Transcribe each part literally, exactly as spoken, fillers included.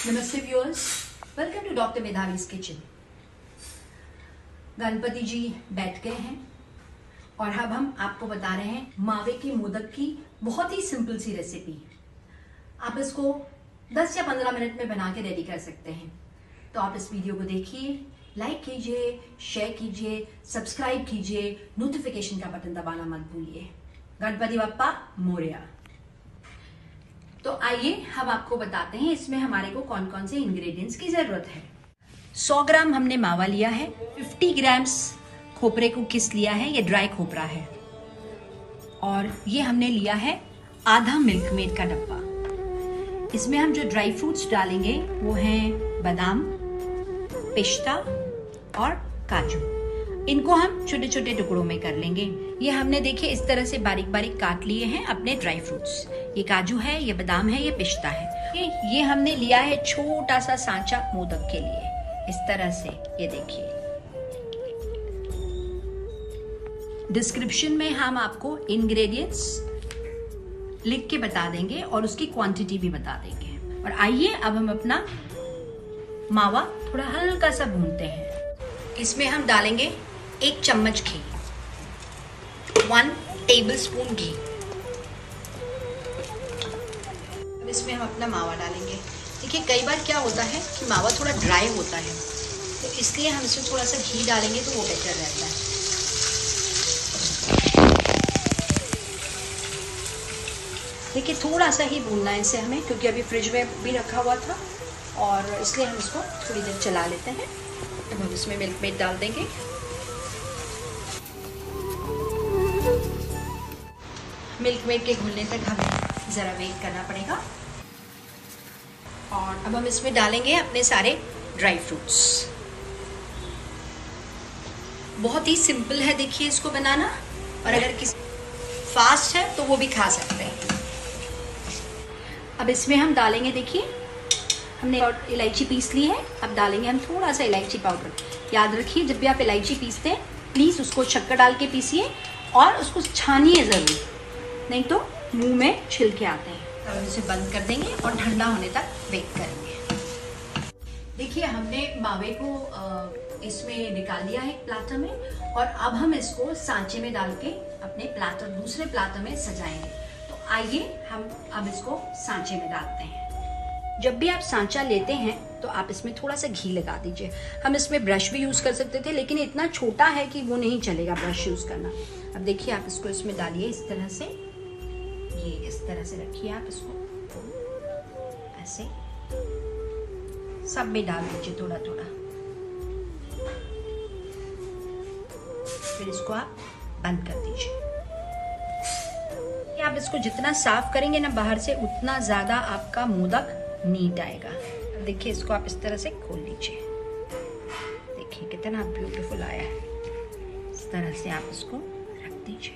नमस्ते viewers, welcome to doctor Medhavi's kitchen. Ganpati ji बैठ गए हैं और अब हम आपको बता रहे हैं मावे की मोदक की बहुत ही सिंपल सी रेसिपी। आप इसको दस या पंद्रह मिनट में बना के रेडी कर सकते हैं। तो आप इस वीडियो को देखिए, लाइक कीजिए, शेयर कीजिए, सब्सक्राइब कीजिए, नोटिफिकेशन का बटन दबाना मत भूलिए। गणपति बप्पा मोरया। तो आइए हम आपको बताते हैं इसमें हमारे को कौन कौन से इंग्रेडिएंट्स की जरूरत है। सौ ग्राम हमने मावा लिया है, पचास ग्राम्स खोपरे को किस लिया है, ये ड्राई खोपरा है, और ये हमने लिया है आधा मिल्क मेड का डब्बा। इसमें हम जो ड्राई फ्रूट्स डालेंगे वो हैं बादाम, पिस्ता और काजू। इनको हम छोटे छोटे टुकड़ों में कर लेंगे। ये हमने देखिए इस तरह से बारीक बारीक काट लिए हैं अपने ड्राई फ्रूट्स। ये काजू है, ये बादाम है, ये पिस्ता है। ये ये हमने लिया है छोटा सा सांचा मोदक के लिए, इस तरह से। ये देखिए, डिस्क्रिप्शन में हम आपको इंग्रेडिएंट्स लिख के बता देंगे और उसकी क्वांटिटी भी बता देंगे। और आइए अब हम अपना मावा थोड़ा हल्का सा भूनते हैं। इसमें हम डालेंगे एक चम्मच घी, वन टेबल स्पून घी। अब इसमें हम अपना मावा डालेंगे। देखिए कई बार क्या होता है कि मावा थोड़ा ड्राई होता है, तो इसलिए हम इसमें थोड़ा सा घी डालेंगे तो वो बेटर रहता है। देखिए थोड़ा सा ही भूनना है इसे हमें, क्योंकि अभी फ्रिज में भी रखा हुआ था और इसलिए हम इसको थोड़ी देर चला लेते हैं। अब हम इसमें मिल्क मेड डाल देंगे। मिल्क मेड के घुलने तक हमें ज़रा वेट करना पड़ेगा। और अब हम इसमें डालेंगे अपने सारे ड्राई फ्रूट्स। बहुत ही सिंपल है देखिए इसको बनाना, और अगर किसी फास्ट है तो वो भी खा सकते हैं। अब इसमें हम डालेंगे, देखिए हमने इलायची पीस ली है, अब डालेंगे हम थोड़ा सा इलायची पाउडर। याद रखिए जब भी आप इलायची पीसते हैं प्लीज़ उसको शक्कर डाल के पीसिए और उसको छानिए ज़रूर, नहीं तो मुंह में छिलके आते हैं। अब इसे बंद कर देंगे और ठंडा होने तक वेट करेंगे। देखिए हमने मावे को इसमें निकाल लिया है एक प्लाटर में, और अब हम इसको सांचे में डाल के अपने प्लाटर दूसरे प्लाटर में सजाएंगे। तो आइए हम अब इसको सांचे में डालते हैं। जब भी आप सांचा लेते हैं तो आप इसमें थोड़ा सा घी लगा दीजिए। हम इसमें ब्रश भी यूज कर सकते थे, लेकिन इतना छोटा है कि वो नहीं चलेगा ब्रश यूज करना। अब देखिए आप इसको इसमें डालिए इस तरह से, ये इस तरह से रखिए आप इसको, ऐसे सब में डाल दीजिए थोड़ा थोड़ा। फिर इसको आप बंद कर दीजिए। आप इसको जितना साफ करेंगे ना बाहर से, उतना ज्यादा आपका मोदक नीट आएगा। देखिए इसको आप इस तरह से खोल लीजिए, देखिए कितना ब्यूटीफुल आया है। इस तरह से आप इसको रख दीजिए।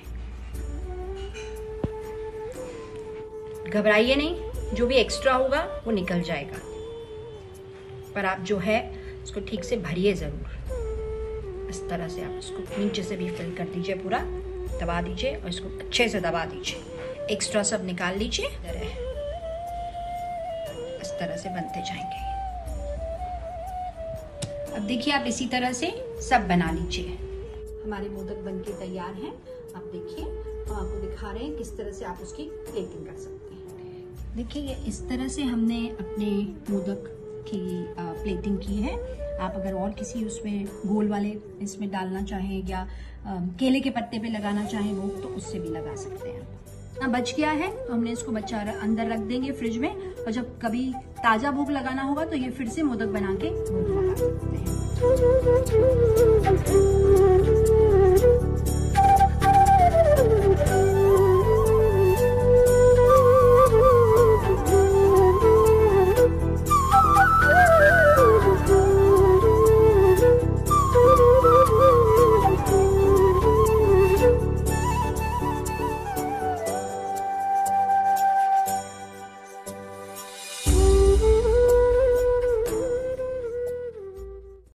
घबराइए नहीं, जो भी एक्स्ट्रा होगा वो निकल जाएगा, पर आप जो है उसको ठीक से भरिए जरूर। इस तरह से आप इसको नीचे से भी फिल कर दीजिए, पूरा दबा दीजिए और इसको अच्छे से दबा दीजिए। एक्स्ट्रा सब निकाल लीजिए। इस तरह से बनते जाएंगे। अब देखिए आप इसी तरह से सब बना लीजिए। हमारे मोदक बनके तैयार हैं। अब देखिए हम आपको दिखा रहे हैं किस तरह से आप उसकी प्लेटिंग कर सकते हैं। देखिए ये इस तरह से हमने अपने मोदक की प्लेटिंग की है। आप अगर और किसी उसमें गोल वाले इसमें डालना चाहें या आ, केले के पत्ते पे लगाना चाहें भोग, तो उससे भी लगा सकते हैं। ना बच गया है तो हमने इसको बचा अंदर रख देंगे फ्रिज में, और जब कभी ताजा भोग लगाना होगा तो ये फिर से मोदक बना के भोग लगा सकते हैं।